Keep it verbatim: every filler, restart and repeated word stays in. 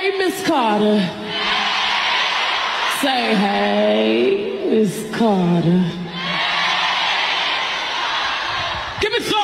Hey, Miss Carter. Say, hey, Miss Carter. Give me some.